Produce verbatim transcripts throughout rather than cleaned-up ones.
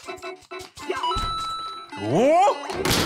اوه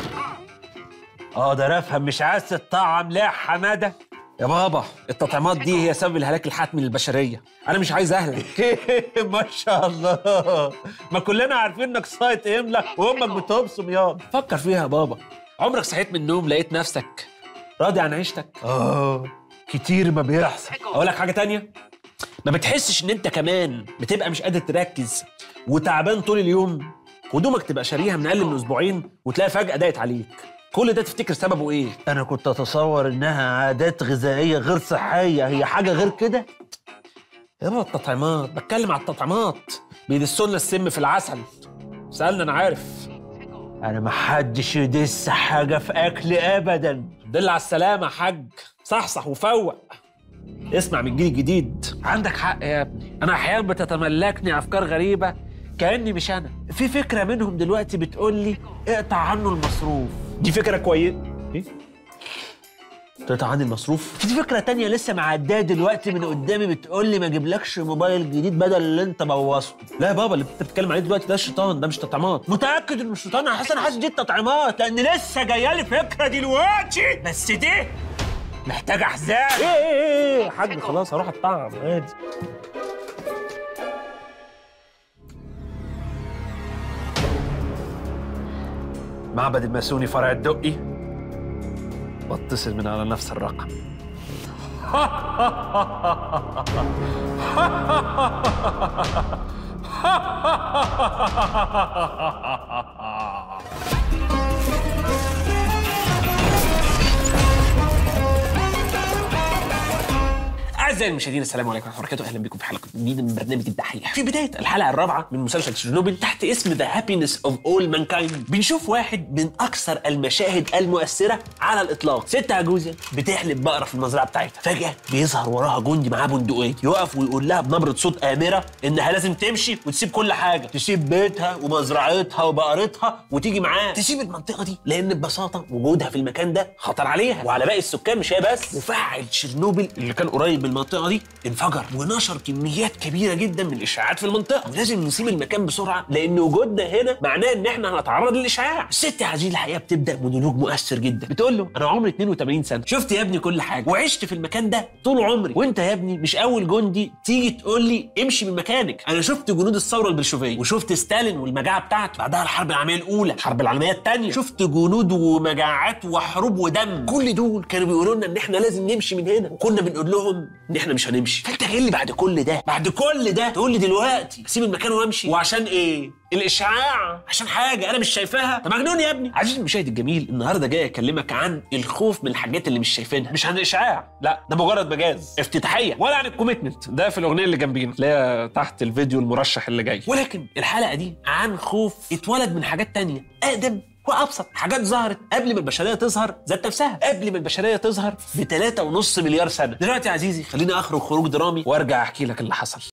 اقدر افهم مش عايز تطعم لا يا حماده؟ يا بابا التطعيمات دي هي سبب الهلاك الحتمي للبشريه، انا مش عايز اهلك. ما شاء الله، ما كلنا عارفين انك سايط املا وامك بتبصم ياض. فكر فيها يا بابا، عمرك صحيت من النوم لقيت نفسك راضي عن عيشتك؟ اه كتير ما بيحصل. اقول لك حاجه تانية، ما بتحسش ان انت كمان بتبقى مش قادر تركز وتعبان طول اليوم؟ هدومك تبقى شاريها من اقل من اسبوعين وتلاقي فجاه ضاقت عليك، كل ده تفتكر سببه ايه؟ انا كنت اتصور انها عادات غذائيه غير صحيه، هي حاجه غير كده؟ يا بابا التطعيمات، بتكلم على التطعيمات، بيدسوا لنا السم في العسل. سألنا انا عارف. انا ما حدش يدس حاجه في اكلي ابدا. دل على السلامه يا حاج، صحصح وفوق، اسمع من الجيل الجديد. عندك حق يا ابني، انا احيانا بتتملكني افكار غريبه كاني مش انا. في فكره منهم دلوقتي بتقول لي اقطع عنه المصروف. دي فكره كويسه. ايه؟ تقطع عني المصروف؟ في فكره تانية لسه معديه دلوقتي من قدامي بتقول لي ما اجيبلكش موبايل جديد بدل اللي انت بوظته. لا يا بابا، اللي انت بتتكلم عليه دلوقتي ده الشيطان، ده مش تطعيمات. متاكد انه الشيطان؟ انا حاسس انا حاسس دي التطعيمات، لان لسه جايه لي فكره دلوقتي، بس دي محتاجه حزام. ايه ايه ايه يا حاج، خلاص هروح اتطعم عادي. معبد الماسوني فرع الدقي، بتصل من على نفس الرقم. أعزائي المشاهدين، السلام عليكم ورحمة الله وبركاته، أهلا بكم في حلقة جديدة من برنامج الدحيح. في بداية الحلقة الرابعة من مسلسل تشيرنوبل تحت اسم ذا هابينس اوف اول مانكايند، بنشوف واحد من أكثر المشاهد المؤثرة على الإطلاق. ست عجوزة بتحلب بقرة في المزرعة بتاعتها، فجأة بيظهر وراها جندي معاه بندقية، يقف ويقول لها بنبرة صوت آمرة إنها لازم تمشي وتسيب كل حاجة، تسيب بيتها ومزرعتها وبقرتها وتيجي معاه، تسيب المنطقة دي، لأن ببساطة وجودها في المكان ده خطر عليها وعلى باقي السكان. مش هي بس، مفاعل تشيرنوبل اللي كان قريب من المنطقة دي انفجر ونشر كميات كبيرة جدا من الإشعاعات في المنطقة، ولازم نسيب المكان بسرعة لأن وجودنا هنا معناه إن إحنا هنتعرض للإشعاع. الست عزيز الحقيقة بتبدأ مونولوج مؤثر جدا، بتقول له: أنا عمري اتنين وتمانين سنة، شفت يا ابني كل حاجة وعشت في المكان ده طول عمري، وأنت يا ابني مش أول جندي تيجي تقول لي امشي من مكانك. أنا شفت جنود الثورة البلشوفية، وشفت ستالين والمجاعة بتاعته، بعدها الحرب العالمية الأولى، الحرب العالمية الثانية، شفت جنود ومجاعات وحروب ودم، كل دول كانوا بيقولوا لنا إن إحنا لازم نمشي من هنا، وكنا بنقول لهم إن إحنا مش هنمشي. فانت جاي لي بعد كل ده بعد كل ده تقول لي دلوقتي اسيب المكان وامشي؟ وعشان ايه؟ الاشعاع؟ عشان حاجه انا مش شايفاها؟ انت مجنون يا ابني. عزيزي المشاهد الجميل، النهارده جاي اكلمك عن الخوف من الحاجات اللي مش شايفينها، مش عن الاشعاع، لا ده مجرد مجاز افتتاحيه، ولا عن الكوميتمنت، ده في الاغنيه اللي جنبينا اللي هي تحت الفيديو المرشح اللي جاي. ولكن الحلقه دي عن خوف اتولد من حاجات تانية اقدم وابسط، حاجات ظهرت قبل ما البشريه تظهر ذات نفسها، قبل ما البشريه تظهر ب ثلاثة ونص مليار سنه. دلوقتي يا عزيزي خليني اخرج خروج درامي وارجع احكي لك اللي حصل.